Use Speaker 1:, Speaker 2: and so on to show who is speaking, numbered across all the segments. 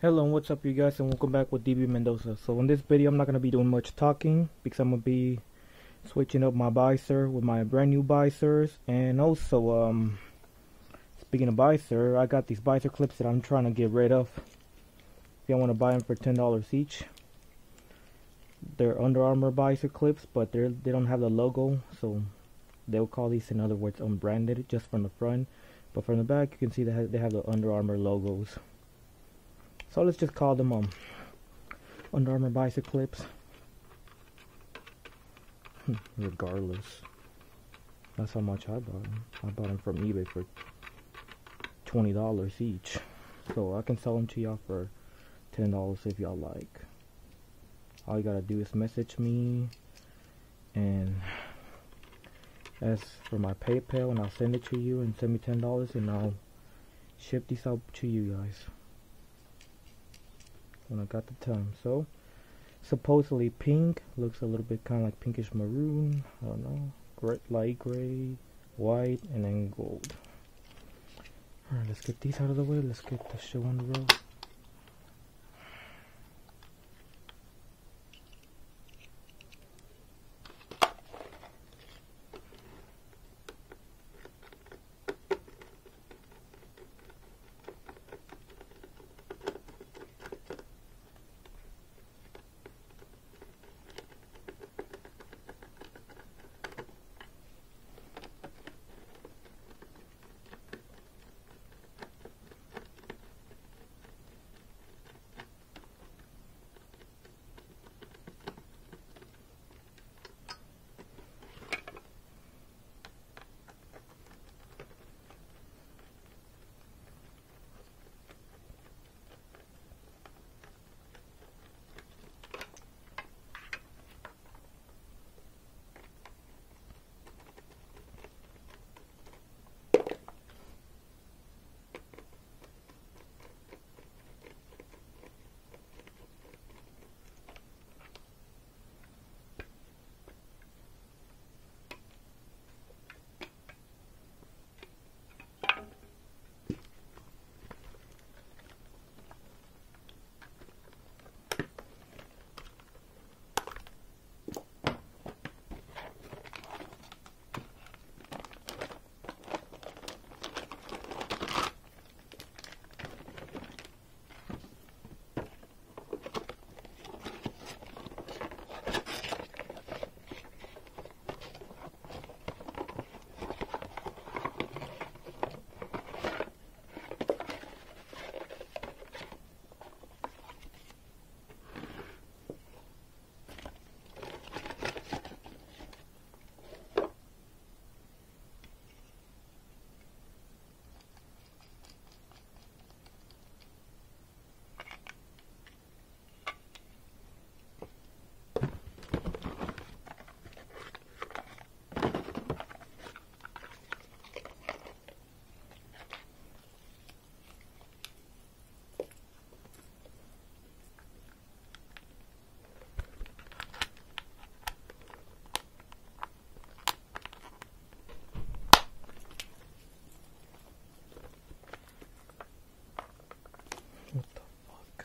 Speaker 1: Hello and what's up you guys, and welcome back with DB Mendoza. So in this video I'm not going to be doing much talking because I'm going to be switching up my visor with my brand new visors. And also speaking of visor, I got these visor clips that I'm trying to get rid of. If you want to buy them for $10 each. They're Under Armour visor clips, but they don't have the logo, so they'll call these, in other words, unbranded, just from the front. But from the back you can see they have the Under Armour logos. So let's just call them Under Armour visor clips. Regardless, that's how much I bought them. I bought them from eBay for $20 each. So I can sell them to y'all for $10 if y'all like. All you gotta do is message me and ask for my PayPal, and I'll send it to you, and send me $10 and I'll ship these out to you guys when I got the time. So supposedly pink, looks a little bit kind of like pinkish maroon, I don't know, light gray, white, and then gold. Alright, let's get these out of the way. Let's get the show on the road. What the fuck?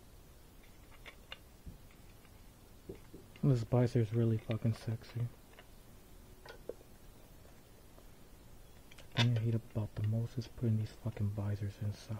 Speaker 1: This visor is really fucking sexy. hate about the most is putting these fucking visors inside.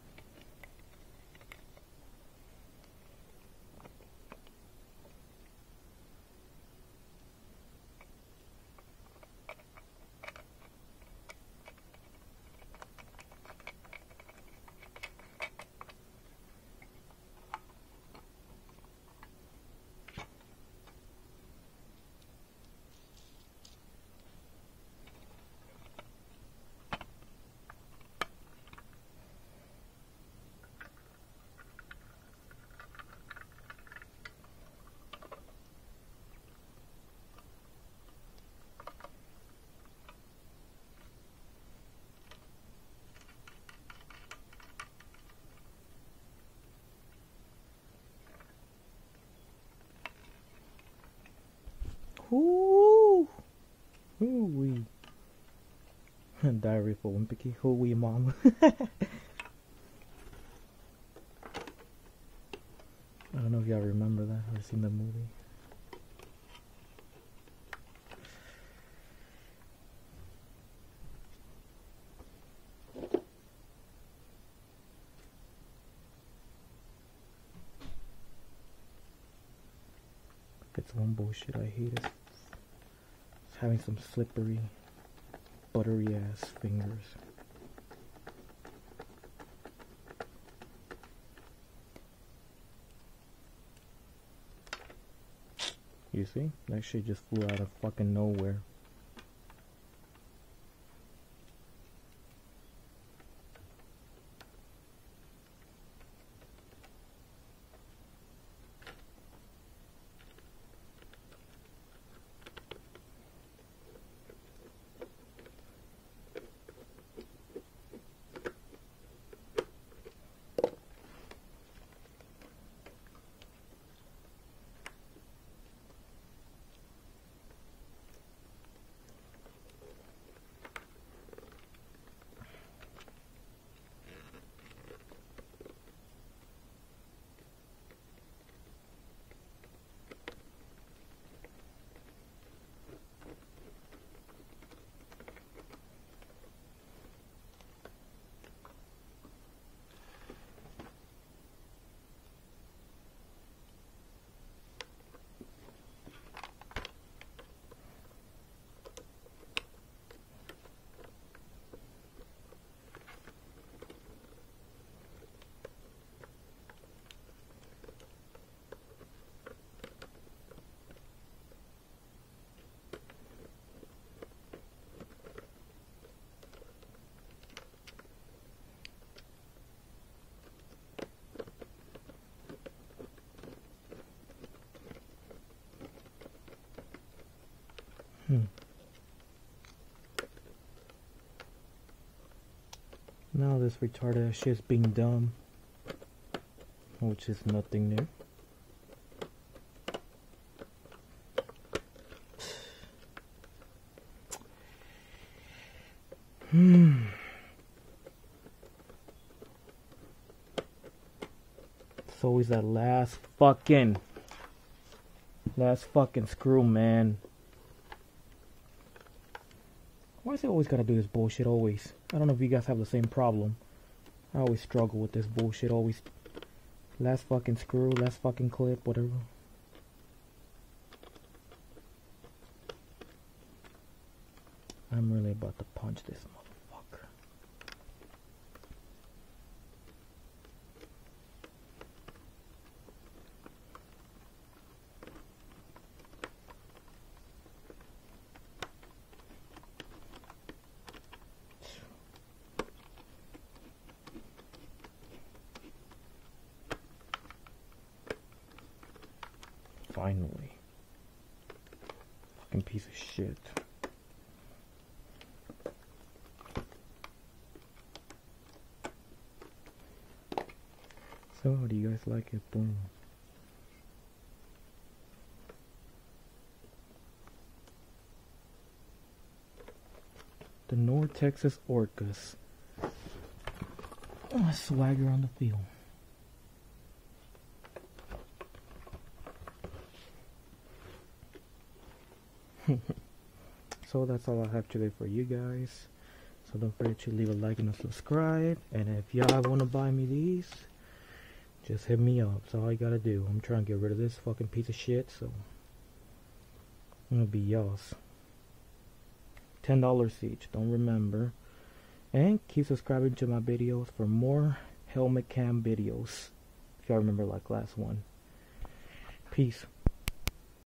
Speaker 1: Ooh, ooh-wee. Diary for Wimpy. Ooh-wee, mom. I don't know if y'all remember that or seen the movie. It's one bullshit I hate is having some slippery, buttery ass fingers. You see? That shit just flew out of fucking nowhere. Now this retarded ass shit's being dumb, which is nothing new. It's always that last fucking screw, man. Why is it always gotta do this bullshit always? I don't know if you guys have the same problem. I always struggle with this bullshit always. Last fucking screw, last fucking clip, whatever. I'm really about to punch this motherfucker. Finally. Fucking piece of shit. So, how do you guys like it? Boom. The North Texas Orcas. Oh, swagger on the field. So that's all I have today for you guys. So don't forget to leave a like and a subscribe. And if y'all want to buy me these, just hit me up. That's all you gotta do. I'm trying to get rid of this fucking piece of shit, so I'm gonna be y'all's. $10 each, don't remember. And keep subscribing to my videos for more helmet cam videos. If y'all remember like last one. Peace.